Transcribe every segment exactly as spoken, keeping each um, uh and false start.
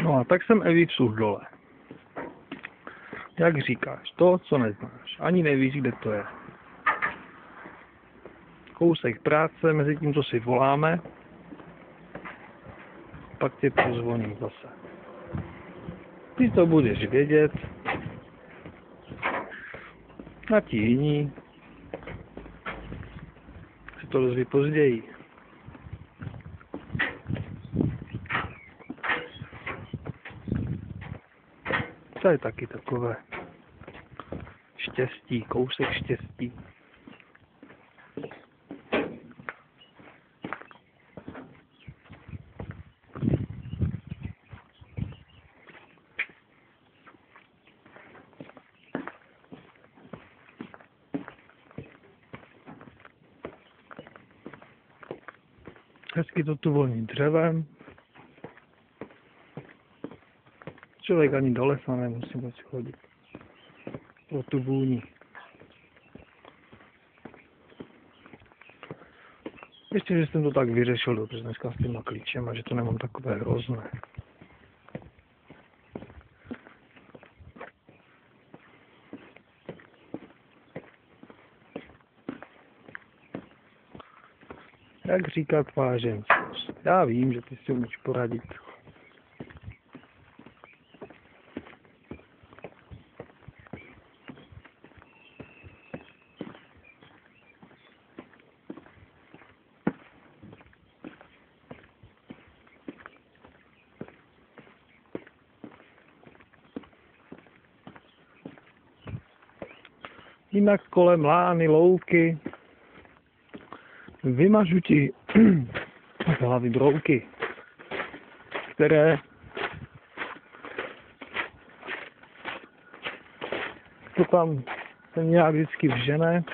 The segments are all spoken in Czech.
No a tak jsem Evi v Suchdole. Jak říkáš, to, co neznáš. Ani nevíš, kde to je. Kousek práce, mezi tím, co si voláme, pak tě pozvoním zase. Ty to budeš vědět, a ti jiní se to dozví později. To je taky takové štěstí, kousek štěstí. Hezky to tu voní dřevem. Člověk ani do lesa nemusí moc chodit. Pro tu vůni. Ještě, že jsem to tak vyřešil dobře dneska s těma klíčem a že to nemám takové hrozné. Jak říká tvá ženskost? Já vím, že ty si umíš poradit. Jinak kolem lány, louky, vymažu ti z hlavy brouky, které to tam se nějak vždycky vžene.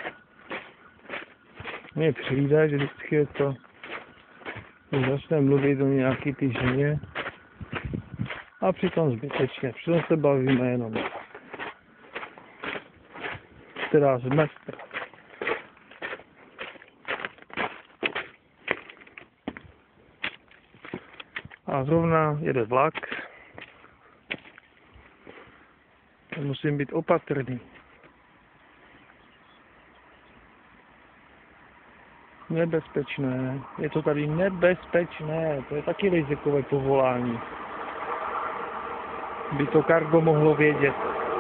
Mně přijde, že vždycky je to, když začne mluvit o nějaký ty ženě a přitom zbytečně, přitom se bavíme jenom teda z mestra. A zrovna jede vlak. Musím být opatrný. Nebezpečné. Je to tady nebezpečné. To je taky rizikové povolání. By to Cargo mohlo vědět.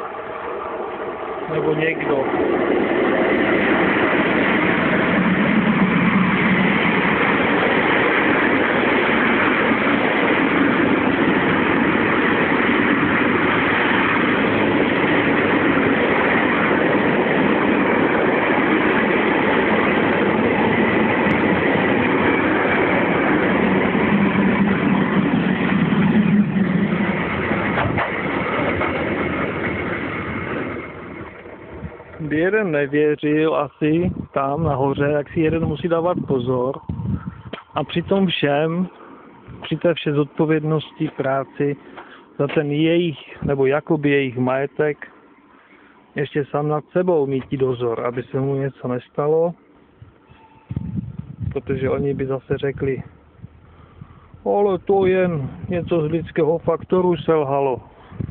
Nebo někdo. By jeden nevěřil asi tam nahoře, jak si jeden musí dávat pozor. A při tom všem, při té vše zodpovědnosti, práci za ten jejich, nebo jakoby jejich majetek, ještě sám nad sebou mít dozor, aby se mu něco nestalo. Protože oni by zase řekli, ale to jen něco z lidského faktoru selhalo.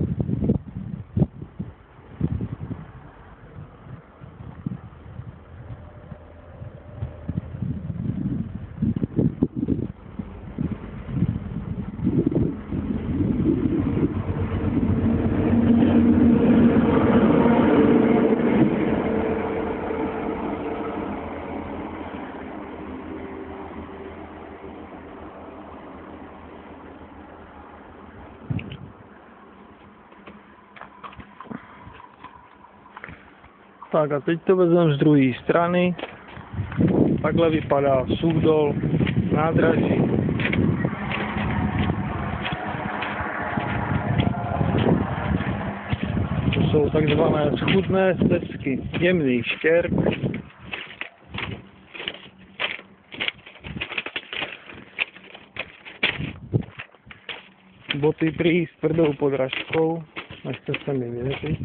Tak a teď to vezmeme z druhé strany. Takhle vypadá Suchdol, nádraží. To jsou takzvané schůdné stezky, jemný štěrk. Boty prý s tvrdou podrážkou, nechce se mi věřit.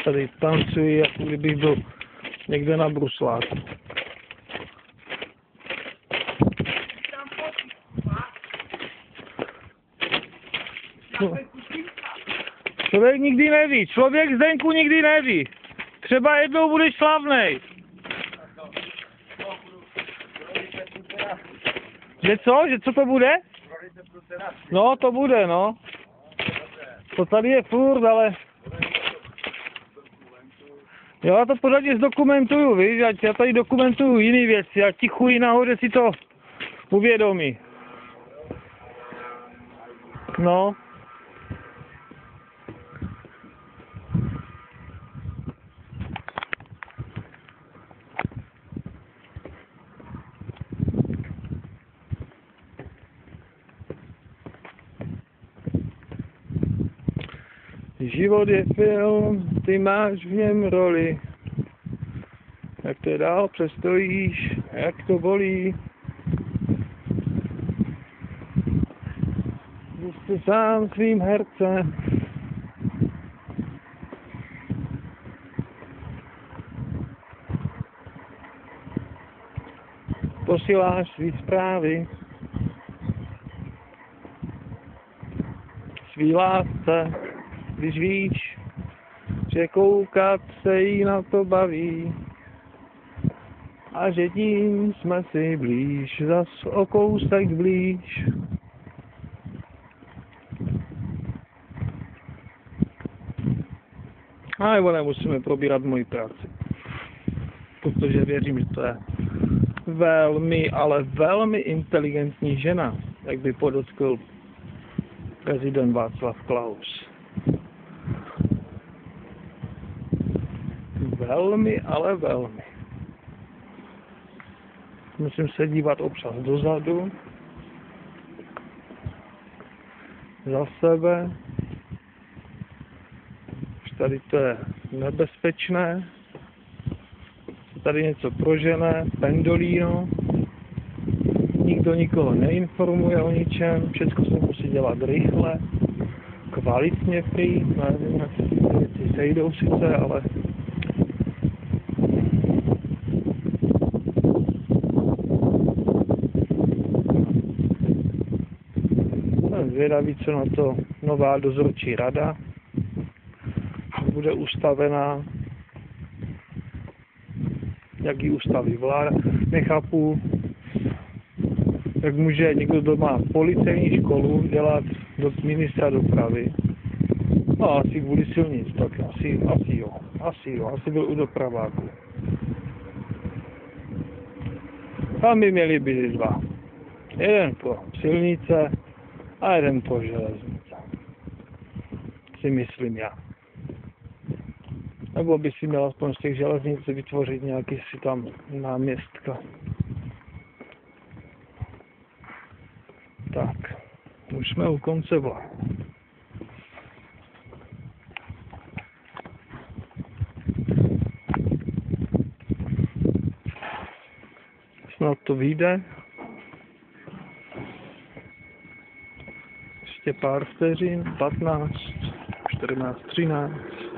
tady tancuji, jako kdybych byl někde na brusláku. No. Člověk nikdy neví, člověk Zdenku nikdy neví. Třeba jednou budeš slavnej. Že co? Že co to bude? No, to bude, no. To tady je furt, ale... Jo, já to pořádně zdokumentuju, víš, ať já tady dokumentuju jiný věci, a ti chuji nahoře si to uvědomí. No. Život je film, ty máš v něm roli. Jak to dál přestojíš, jak to bolí. Když jsi sám svým hercem. Posíláš svý zprávy. Svý lásce. Když víš, že koukat se jí na to baví a že tím jsme si blíž, zas o kousek blíž. A nebo nemusíme probírat moji práci, protože věřím, že to je velmi, ale velmi inteligentní žena, jak by podotkl prezident Václav Klaus. Velmi, ale velmi. Musím se dívat občas dozadu, za sebe. Už tady to je nebezpečné. Tady něco prožené, pendolino. Nikdo nikoho neinformuje o ničem, všechno se musí dělat rychle, kvalitně prý, nevím, jak se ty věci sejdou sice, ale zvědavý, co na to nová dozorčí rada bude ustavená, jak ji ustaví vláda. Nechápu, jak může někdo, kdo má policejní školu, dělat do ministra dopravy. No asi kvůli silnic, tak asi, asi jo, asi jo, asi byl u dopraváku. Tam by měli být dva. Jeden po silnice a jeden po železnice. Si myslím já. Nebo by si měl aspoň z těch železnic vytvořit nějaký si tam náměstka. Tak, už jsme u konce vlaku. Snad to vyjde. Ještě pár vteřin, patnáct, čtrnáct, třináct.